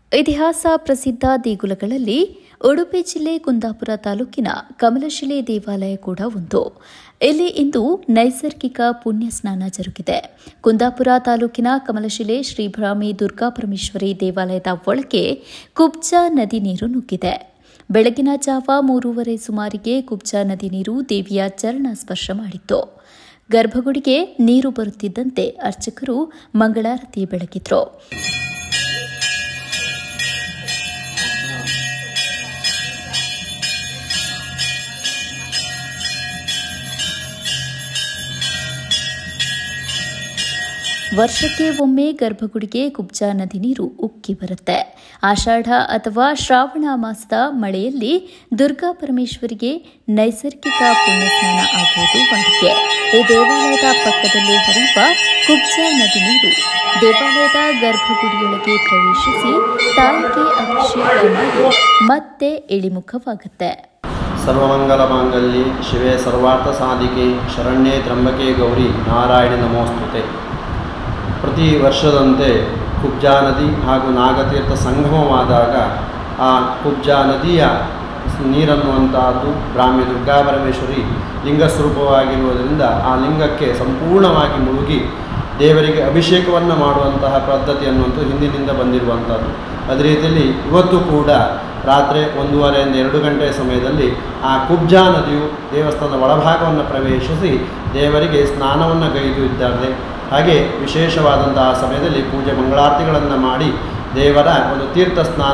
ಇತಿಹಾಸ ಪ್ರಸಿದ್ಧ ದೇಗುಲಗಳಲ್ಲಿ ಉಡುಪಿ ಜಿಲ್ಲೆ ಕುಂದಾಪುರ ತಾಲೂಕಿನ ಕಮಲಶಿಲೆ ದೇವಾಲಯ ಕೂಡ ಒಂದು. ಇಲ್ಲಿ ಇಂದು ನೈಸರ್ಗಿಕ ಪುಣ್ಯ ಸ್ನಾನ ಜರುಗಿದೆ. ಕುಂದಾಪುರ ತಾಲೂಕಿನ ಕಮಲಶಿಲೆ ಶ್ರೀ ಭ್ರಾಮಿ ದುರ್ಗಾಪರಮೇಶ್ವರಿ ದೇವಾಲಯದ ಒಳಗೆ ಕುಬ್ಜಾ ನದಿ ನೀರು ನುಗ್ಗಿದೆ. ಬೆಳಗಿನ ಜಾವ 3:30 ಸುಮಾರಿಗೆ ಕುಬ್ಜಾ ನದಿ ನೀರು ದೇವಿಯ ಚರಣ ಸ್ಪರ್ಶ ಮಾಡಿತ್ತು. ಗರ್ಭಗುಡಿಗೆ ನೀರು ಬರುತ್ತಿದ್ದಂತೆ ಅರ್ಚಕರು ಮಂಗಳಾರತಿ ಬೆಳಗಿದ್ರು. ವರ್ಷಕ್ಕೆ ಒಮ್ಮೆ ಗರ್ಭಗುಡಿಗೆ ಕುಬ್ಜಾ ನದಿ ನೀರು ಉಕ್ಕಿ ಬರುತ್ತೆ. ಆಷಾಢ ಅಥವಾ ಶ್ರಾವಣ ಮಾಸದ ಮಳೆಯಲ್ಲಿ ದುರ್ಗಾ ಪರಮೇಶ್ವರಿಗೆ ನೈಸರ್ಗಿಕ ಪುಣ್ಯ ಸ್ನಾನ ಆಗುವುದು ವಾಡಿಕೆ. ಈ ದೇವಾಲಯದ ಪಕ್ಕದಲ್ಲಿ ಹರಿಯುವ ಕುಬ್ಜಾ ನದಿ ನೀರು ದೇವಾಲಯದ ಗರ್ಭಗುಡಿಯೊಳಗೆ ಪ್ರವೇಶಿಸಿ ತಾಯಿಗೆ ಅಭಿಷೇಕ ಮಾಡಿ ಮತ್ತೆ ಇಳಿಮುಖವಾಗುತ್ತೆ. ಸರ್ವಮಂಗಲ ಮಾಂಗಲ್ಯೆ ಶಿವೆ ಸರ್ವಾರ್ಥ ಸಾಧಿಕೆ ಶರಣ್ಯೇ ತ್ರ್ಯಂಬಕೆ ಗೌರಿ ನಾರಾಯಣಿ ನಮೋಸ್ತುತೆ. ಪ್ರತಿ ವರ್ಷದಂತೆ ಕುಬ್ಜಾ ನದಿ ಹಾಗೂ ನಾಗತೀರ್ಥ ಸಂಗಮವಾದಾಗ ಆ ಕುಬ್ಜಾ ನದಿಯ ನೀರನ್ನುವಂತಹದ್ದು ಬ್ರಾಹ್ಮಿ ದುರ್ಗಾಪರಮೇಶ್ವರಿ ಲಿಂಗ ಸ್ವರೂಪವಾಗಿರುವುದರಿಂದ ಆ ಲಿಂಗಕ್ಕೆ ಸಂಪೂರ್ಣವಾಗಿ ಮುಳುಗಿ ದೇವರಿಗೆ ಅಭಿಷೇಕವನ್ನು ಮಾಡುವಂತಹ ಪದ್ಧತಿ ಅನ್ನುವಂಥದ್ದು ಹಿಂದಿನಿಂದ ಬಂದಿರುವಂಥದ್ದು. ಅದೇ ರೀತಿಯಲ್ಲಿ ಇವತ್ತು ಕೂಡ ರಾತ್ರಿ 1:30 ಇಂದ 2 ಗಂಟೆಯ ಸಮಯದಲ್ಲಿ ಆ ಕುಬ್ಜಾ ನದಿಯು ದೇವಸ್ಥಾನದ ಒಳಭಾಗವನ್ನು ಪ್ರವೇಶಿಸಿ ದೇವರಿಗೆ ಸ್ನಾನವನ್ನು ಗೈದು ಇದ್ದಾರೆ. ಹಾಗೆ ವಿಶೇಷವಾದಂತಹ ಸಮಯದಲ್ಲಿ ಪೂಜೆ ಮಂಗಳಾರತಿಗಳನ್ನು ಮಾಡಿ ದೇವರ ಒಂದು ತೀರ್ಥ ಸ್ನಾನ